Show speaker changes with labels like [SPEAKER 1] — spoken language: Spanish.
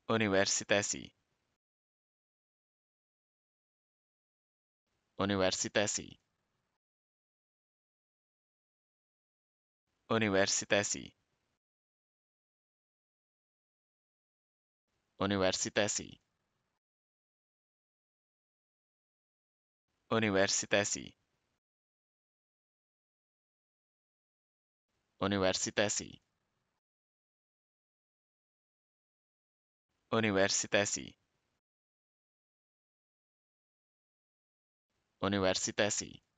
[SPEAKER 1] Universitesi. Universitesi. Universitesi. Universitesi. Universitesi. Universitesi. Universitesi. Universitesi.